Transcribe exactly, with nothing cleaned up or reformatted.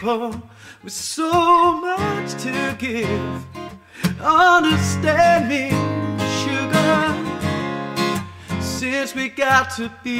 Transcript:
people with so much to give. Understand me, sugar, since we got to be